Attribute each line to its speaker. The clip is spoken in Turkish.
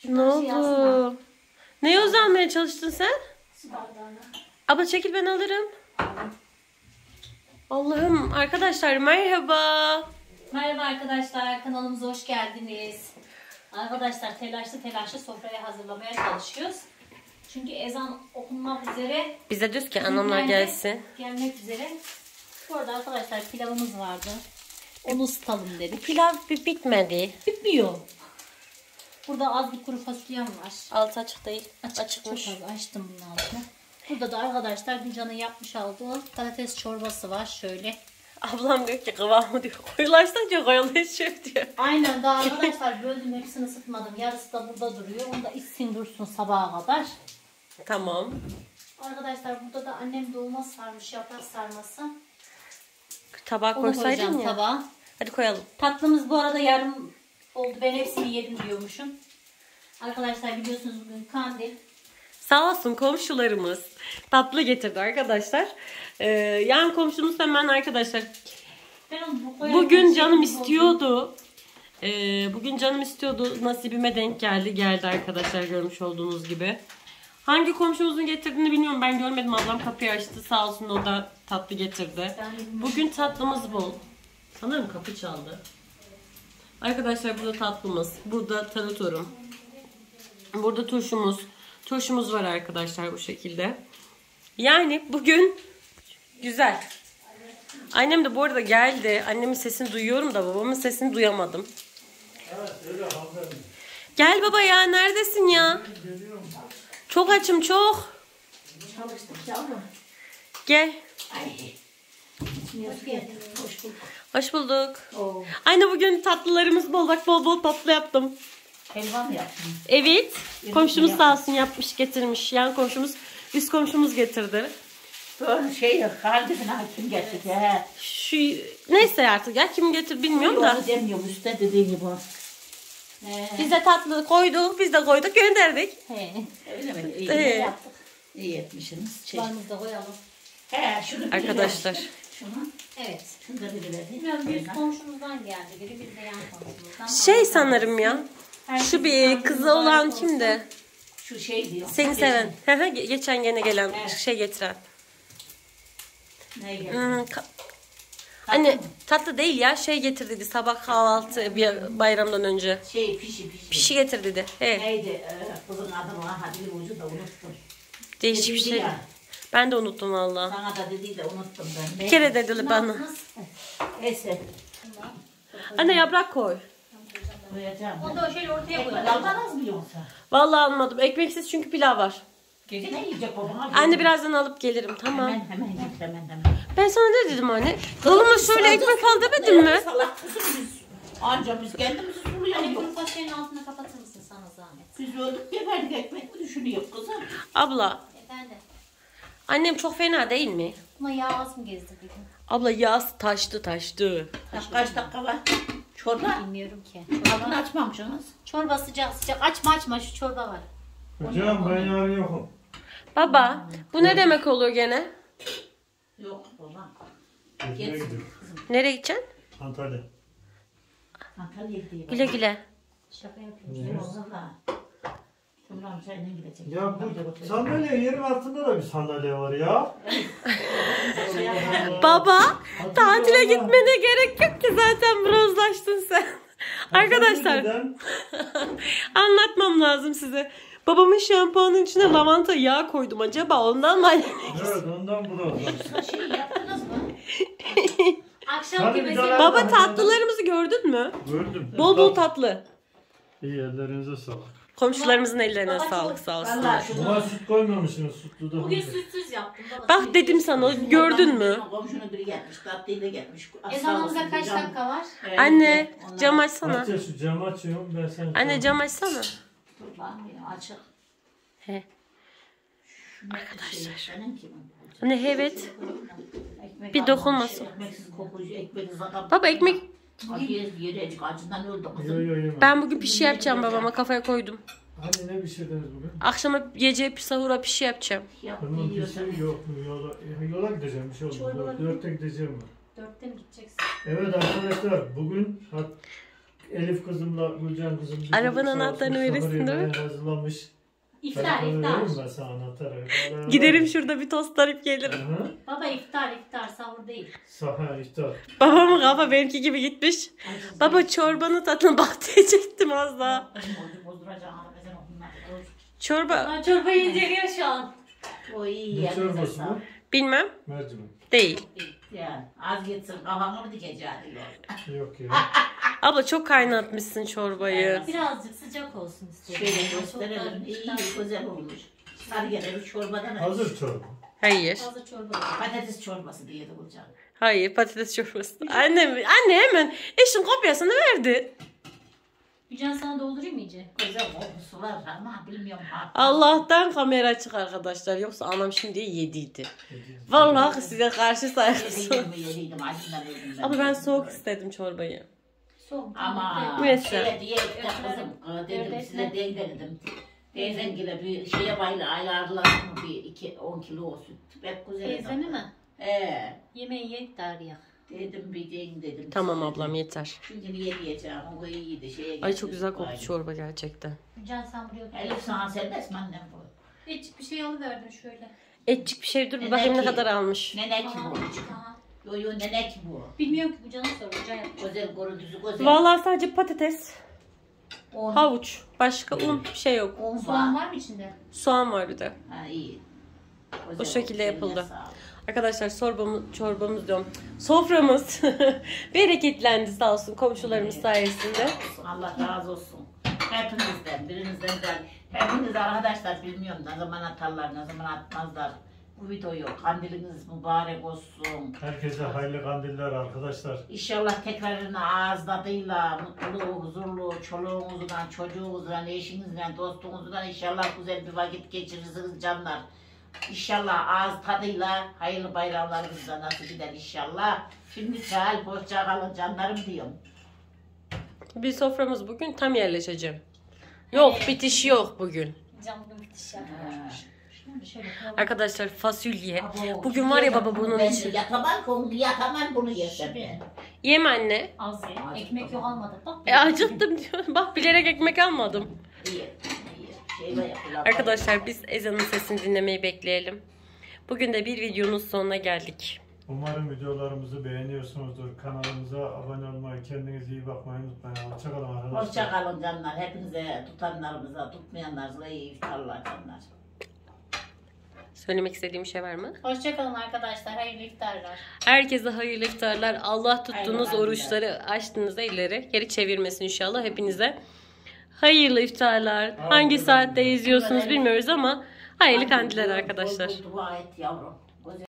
Speaker 1: Ne oldu? Neye uzanmaya çalıştın sen?
Speaker 2: Su bardağına.
Speaker 1: Abla çekil, ben alırım. Allah'ım, arkadaşlar merhaba.
Speaker 2: Merhaba arkadaşlar, kanalımıza hoş geldiniz. Arkadaşlar telaşlı sofrayı hazırlamaya çalışıyoruz. Çünkü ezan okunmak üzere.
Speaker 1: Biz de diyoruz ki anamlar gelsin.
Speaker 2: Gelmek üzere. Bu arada arkadaşlar pilavımız vardı. Onu ısıtalım dedik.
Speaker 1: Pilav bitmedi.
Speaker 2: Bitmiyor. Burada az bir kuru fasulyem var.
Speaker 1: Altı açık değil.
Speaker 2: Açıkmış. Çok az açtım bunun altını. Burada da arkadaşlar Gülcan'ın yapmış olduğu patates çorbası var şöyle.
Speaker 1: Ablam diyor ki kıvamı diyor. Koyulaştıkça koyulaşıyor diyor.
Speaker 2: Aynen, daha arkadaşlar böldüm, hepsini ısıtmadım. Yarısı da burada duruyor. Onu da içsin dursun sabaha kadar.
Speaker 1: Tamam.
Speaker 2: Arkadaşlar burada da annem dolma sarmış, yaprak sarması.
Speaker 1: Tabağa
Speaker 2: Onu
Speaker 1: koysaydın
Speaker 2: koyacağım
Speaker 1: ya.
Speaker 2: tabağa.
Speaker 1: Hadi koyalım.
Speaker 2: Tatlımız bu arada yarım oldu. Ben hepsini yedim diyormuşum. Arkadaşlar biliyorsunuz bugün kandil.
Speaker 1: Sağ olsun komşularımız tatlı getirdi arkadaşlar. Yan komşumuz hemen arkadaşlar.
Speaker 2: Ben onu
Speaker 1: Bugün canım istiyordu. Bugün canım istiyordu. Nasibime denk geldi. Geldi arkadaşlar, görmüş olduğunuz gibi. Hangi komşumuzun getirdiğini bilmiyorum. Ben görmedim. Ablam kapıyı açtı. Sağ olsun, o da tatlı getirdi. Bugün tatlımız bol. Sanırım kapı çaldı. Arkadaşlar burada tatlımız. Burada taratorum. Burada turşumuz. Turşumuz var arkadaşlar bu şekilde. Yani bugün güzel. Annem de bu arada geldi. Annemin sesini duyuyorum da babamın sesini duyamadım.
Speaker 3: Evet, öyle hanımefendi.
Speaker 1: Gel baba ya, neredesin ya? Çok açım çok.
Speaker 2: Çalıştık yavrum.
Speaker 1: Gel.
Speaker 2: Hoş geldiniz. Hoş bulduk.
Speaker 1: Hoş bulduk.
Speaker 2: Oo.
Speaker 1: Anne bugün tatlılarımız bol. Bak bol bol tatlı yaptım.
Speaker 2: Helva mı yaptın?
Speaker 1: Evet. Komşumuz sağ olsun yapmış getirmiş. Yan komşumuz, üst komşumuz getirdi.
Speaker 4: Doğru şey yok. Kardeşine hakim getirdi. He.
Speaker 1: Şu neyse artık ya, kim getir bilmiyorum da.
Speaker 4: Onu demiyorum. Üstte dediği gibi.
Speaker 1: Biz de tatlı koyduk. Biz de koyduk, gönderdik.
Speaker 2: He.
Speaker 4: Öyle mi? İyi
Speaker 1: Evet.
Speaker 4: yaptık. İyi etmişsiniz. Şey.
Speaker 2: Varımızı da koyalım.
Speaker 4: He, şunu
Speaker 1: Arkadaşlar.
Speaker 4: Şunu.
Speaker 2: Evet.
Speaker 4: Şunu da biriverdi.
Speaker 2: Bilmiyorum, bir komşumuzdan geldi biri, bir de yan komşumuzdan.
Speaker 1: Şey sanırım ya. Şu bir kızı olan kimdi?
Speaker 4: Şu şey diyor.
Speaker 1: Seni seven. Geçen gene gelen şey getiren.
Speaker 4: Ne geldi?
Speaker 1: Anne tatlı değil ya, şey getirdiydi sabah kahvaltı bir bayramdan önce.
Speaker 4: Şey pişi.
Speaker 1: Pişi getirdiydi. He.
Speaker 4: Neydi? Kızın adı var. Hadi ucu da unuttum.
Speaker 1: Değişik bir
Speaker 4: Dediydi
Speaker 1: şey.
Speaker 4: ya.
Speaker 1: Ben de unuttum valla.
Speaker 4: Sana da dediği de unuttum ben.
Speaker 1: Bir kere dedi bana.
Speaker 4: Neyse.
Speaker 1: Anne yaprak koy.
Speaker 4: Koyacağım.
Speaker 2: Onu da şöyle ortaya
Speaker 4: Ekmek
Speaker 2: koyalım.
Speaker 4: almanız mı yoksa?
Speaker 1: Vallahi almadım. Ekmeksiz çünkü pilav var.
Speaker 4: Gece ne yiyecek o bana?
Speaker 1: Anne birazdan alıp gelirim, tamam.
Speaker 4: Hemen git hemen.
Speaker 1: Ben sana ne dedim anne? Kılıma şöyle ekmek al demedim mi?
Speaker 4: Salak kızım biz. Anca biz kendimizi
Speaker 2: Hani
Speaker 4: suluyoruz.
Speaker 2: kuru fasulyenin altına kapatır mısın sana zahmet?
Speaker 4: Biz öldük geberdik, ekmek mi düşünüyor kızım?
Speaker 1: Abla,
Speaker 2: Efendim.
Speaker 1: annem çok fena değil mi?
Speaker 2: Buna yağ az mı gezdirdik?
Speaker 1: Abla yağ taştı.
Speaker 4: Kaç dakika var? Çorba?
Speaker 2: Bilmiyorum ki.
Speaker 4: Altını açmamışsınız.
Speaker 2: Çorba sıcak sıcak. Açma şu çorba var.
Speaker 3: Hocam ben yarın yokum.
Speaker 1: Baba, bu ne demek olur gene?
Speaker 4: Yok baba.
Speaker 3: Gezmeye gidiyorum.
Speaker 1: Nereye gideceksin?
Speaker 3: Antalya.
Speaker 4: Antalya'ya gidiyor.
Speaker 1: Güle güle.
Speaker 2: Şaka yapıyorum.
Speaker 4: Valla. Tümram seninle gidecek.
Speaker 3: Ya bu sandalye yerin altında da bir sandalye var ya.
Speaker 1: Baba, tatile gitmene gerek yok ki, zaten bronzlaştın sen. Arkadaşlar,
Speaker 3: Neden?
Speaker 1: anlatmam lazım size. Babamın şampuanın içine lavanta yağı koydum, acaba ondan mı?
Speaker 3: Evet, ondan burası.
Speaker 4: Şey yaptınız mı?
Speaker 2: Akşam
Speaker 3: Hadi
Speaker 2: gibi
Speaker 3: bir daha-
Speaker 1: Baba, tatlılarımızı gördün mü?
Speaker 3: Gördüm.
Speaker 1: Bol bol tatlı.
Speaker 3: İyi, ellerinize sağlık.
Speaker 1: Komşularımızın ellerine
Speaker 2: Baba
Speaker 1: sağlık,
Speaker 2: çok-
Speaker 1: sağ olsun.
Speaker 4: Valla
Speaker 3: Buna
Speaker 4: şunu.
Speaker 3: süt koymamışsınız, sütlü de.
Speaker 2: Bugün sütsüz yaptım. Baba.
Speaker 1: Bak dedim sana, gördün mü?
Speaker 4: Komşunun biri gelmiş, tatlıyla gelmiş.
Speaker 2: Ezanımıza kaç dakika var?
Speaker 1: Anne, cam açsana.
Speaker 3: Açıyor, şu camı açıyorum ben sen.
Speaker 1: Anne cam açsana.
Speaker 4: Dur lan bir açık.
Speaker 1: He.
Speaker 4: Arkadaşlar. Senin kimin?
Speaker 1: Anne evet.
Speaker 4: Ekmek
Speaker 1: Bir
Speaker 4: almamış,
Speaker 1: dokunmasın.
Speaker 4: Ekmeksiz kokucu, ekmek zaten.
Speaker 1: Baba ekmek.
Speaker 4: Yiyecek acından öldü
Speaker 3: Yo
Speaker 4: kızım.
Speaker 3: yo yemem.
Speaker 1: Ben bugün pişi yapacağım, babama kafaya koydum.
Speaker 3: Hani ne pişirdiniz bugün?
Speaker 1: Akşama gece sahura pişi yapacağım.
Speaker 4: Yap
Speaker 3: Tamam,
Speaker 4: yiyorsan.
Speaker 3: pişi yok. Yola gideceğim, bir şey olmaz.
Speaker 2: Çorbalar-
Speaker 3: 4'te gideceğim ben.
Speaker 2: 4'te mi gideceksin?
Speaker 3: Evet arkadaşlar, bugün Elif kızımla Gülcan kızım. bizi
Speaker 1: Arabanın
Speaker 3: sağ olsun
Speaker 1: anahtarını verirsin,
Speaker 3: sofra
Speaker 1: değil mi?
Speaker 3: yemeğe hazırlamış.
Speaker 2: İftar
Speaker 3: Ben
Speaker 2: iftar.
Speaker 3: veririm ben sana anahtarı.
Speaker 1: Giderim şurada bir tost arayıp gelirim.
Speaker 3: Hı.
Speaker 2: Baba iftar sahur değil.
Speaker 3: Saha iftar.
Speaker 1: Babamın kafa benimki gibi gitmiş. Baba çorbanın tadına bak diyecektim az daha. Çorba
Speaker 2: Çorbayı inceliyor şu an.
Speaker 4: O iyi
Speaker 3: Ne
Speaker 4: ya.
Speaker 3: çorbası bu?
Speaker 1: bilmem
Speaker 3: Mercimek.
Speaker 1: değil.
Speaker 4: Yani az gitsin kafamı mı dikeceğim diyor.
Speaker 3: Yok ya.
Speaker 1: Abla çok kaynatmışsın çorbayı.
Speaker 2: Birazcık sıcak olsun istiyorum.
Speaker 4: Şöyle gösterelim. İyi güzel olmuş. Sarıgelir çorbadan
Speaker 3: Hazır çorba.
Speaker 1: Hayır.
Speaker 2: Fazla çorba.
Speaker 4: Patates çorbası diye de hocam.
Speaker 1: Hayır patates çorbası. Anne hemen eşin kopyasını verdi.
Speaker 2: Gülcan sana doldurayım iyice.
Speaker 4: Güzel kokusu var ama bilmiyorum.
Speaker 1: Allah'tan kamera açık arkadaşlar. Yoksa anam şimdi yediydi. Vallahi size karşı saygısız.
Speaker 4: Yediydim acından öldüm.
Speaker 1: Ama ben soğuk istedim çorbayı.
Speaker 2: Soğuk.
Speaker 4: Ama
Speaker 1: Neyse.
Speaker 4: şeye diye kızım dedim size dedim. Teyzengile bir şeye ayarlar mı bir 10 kilo süt. Pek güzel.
Speaker 2: Teyzemi mi? Yemeği ye iftar ya.
Speaker 4: Dedim bir deyin dedim.
Speaker 1: Tamam ablam yeter.
Speaker 4: Çünkü niye diyeceğim o iyiydi şeye.
Speaker 1: Ay çok güzel koktu çorba gerçekten.
Speaker 2: Gülcan sen buraya otur.
Speaker 4: Elif sana serbest mi annem bu?
Speaker 2: Hiç bir şey alıverdim şöyle.
Speaker 1: Etçik bir şey dur bir bakayım ne kadar almış.
Speaker 4: Nenek bu.
Speaker 2: Aha.
Speaker 4: Yo nenek bu.
Speaker 2: Bilmiyorum ki Gülcan'a sor. Gülcan yapmış.
Speaker 4: Güzel görüntüsü güzel.
Speaker 1: Vallahi sadece patates,
Speaker 4: Un,
Speaker 1: havuç, başka un bir şey yok.
Speaker 4: un
Speaker 2: Soğan
Speaker 4: var.
Speaker 2: var mı içinde?
Speaker 1: Soğan var bir de.
Speaker 4: Ha iyi.
Speaker 1: O şekilde
Speaker 4: olmuş,
Speaker 1: yapıldı.
Speaker 4: eline sağlık.
Speaker 1: Arkadaşlar çorbamız diyorum. Soframız bereketlendi sağ olsun komşularımız sayesinde.
Speaker 4: Olsun, Allah razı olsun. Hepinizden, birinizden de. Hepiniz arkadaşlar bilmiyorum ne zaman atarlar, ne zaman atmazlar. Bu videoyu kandiliniz mübarek olsun.
Speaker 3: Herkese hayırlı kandiller arkadaşlar.
Speaker 4: İnşallah tekrarını ağız tadıyla, mutlu, huzurlu, çoluğunuzla, çocuğunuzla, eşinizle, dostunuzla inşallah güzel bir vakit geçirirsiniz canlar. İnşallah ağız tadıyla hayırlı bayramlarınızla nasip eder inşallah. Şimdi çal, hoşça kalın canlarım diyorum.
Speaker 1: Bir soframız bugün tam yerleşeceğim. Yok bitiş yok bugün.
Speaker 2: Gülcan bugün bitiş yapmış. Şöyle koyalım.
Speaker 1: Arkadaşlar fasulye.
Speaker 4: Abo,
Speaker 1: Bugün var ya baba bunun
Speaker 4: ben
Speaker 1: için.
Speaker 4: yatamam bunu yesem ben.
Speaker 1: Yem anne.
Speaker 2: Az ye. Ekmek yok almadık bak.
Speaker 1: Acıktım diyor. Bak bilerek ekmek almadım.
Speaker 4: İyi, iyi. Şeyle yapılan.
Speaker 1: Arkadaşlar biz ezanın sesini dinlemeyi bekleyelim. Bugün de bir videonun sonuna geldik.
Speaker 3: Umarım videolarımızı beğeniyorsunuzdur. Kanalımıza abone olmayı, kendinize iyi bakmayı unutmayın. Hoşçakalın arkadaşlar.
Speaker 4: Hoşça kalın canlar. Hepinize tutanlarımıza, tutmayanlarınıza iyi iftarlar canlar.
Speaker 1: Söylemek istediğim bir şey var mı?
Speaker 2: Hoşçakalın arkadaşlar. Hayırlı iftarlar.
Speaker 1: Herkese hayırlı iftarlar. Allah tuttuğunuz
Speaker 4: Hayırlı
Speaker 1: oruçları açtığınızda elleri geri çevirmesin inşallah hepinize. Hayırlı iftarlar. Hangi saatte izliyorsunuz bilmiyoruz ama hayırlı kandiller arkadaşlar.
Speaker 4: Dua et yavrum.